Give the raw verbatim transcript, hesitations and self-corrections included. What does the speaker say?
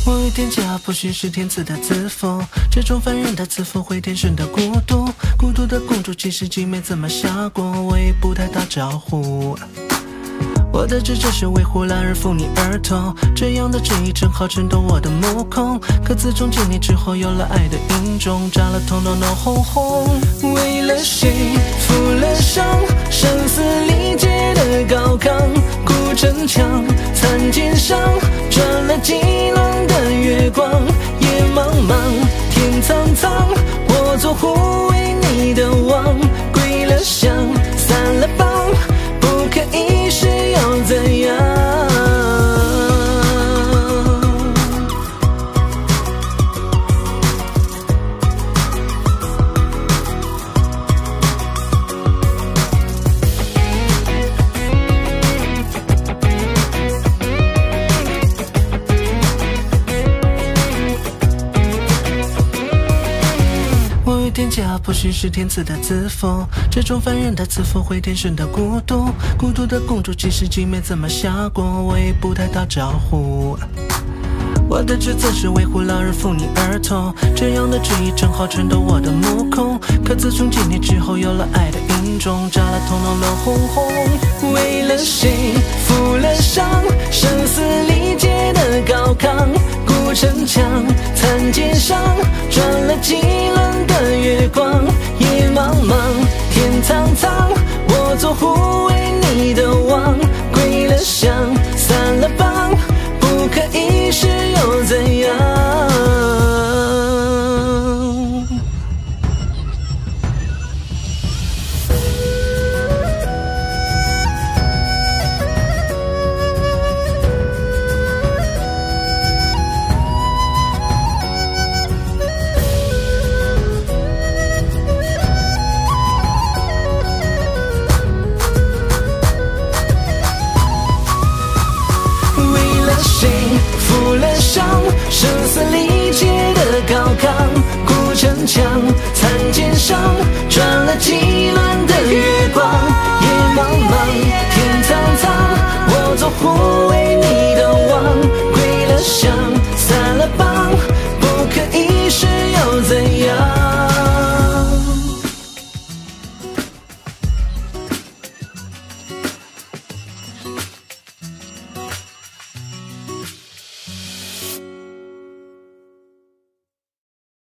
我有点家不许是天赐的自负，这种凡人的自负会天生的孤独。孤独的公主其实既没怎么下过，我也不太打招呼。我的职责是维护男人妇女儿童，这样的职业正好衬托我的目空。可自从几年之后有了爱的影种，扎了头脑脑红红。为了谁负了伤，生死理解的高亢，古城墙残剑上转了几轮的月光。夜茫茫天苍苍，我做护卫你的王。归了乡散了帮，不可一世又怎样？我有点家不许是天赐的自负，这种凡人的自负会天生的孤独。孤独的公主其实既没怎么下过，我也不太打招呼。我的职责是维护老人妇女儿童，这样的职业正好衬托我的目空。可自从几年之后有了爱的影种，扎了头脑乱哄哄。为了谁负了伤，生死理解的高亢，古城墙残剑上转了几轮的月光。夜茫茫天苍苍，我做护卫你的王。归了乡散了帮，不可一世又怎样？谁负了伤，生死理解的高亢，古城墙残剑上转了几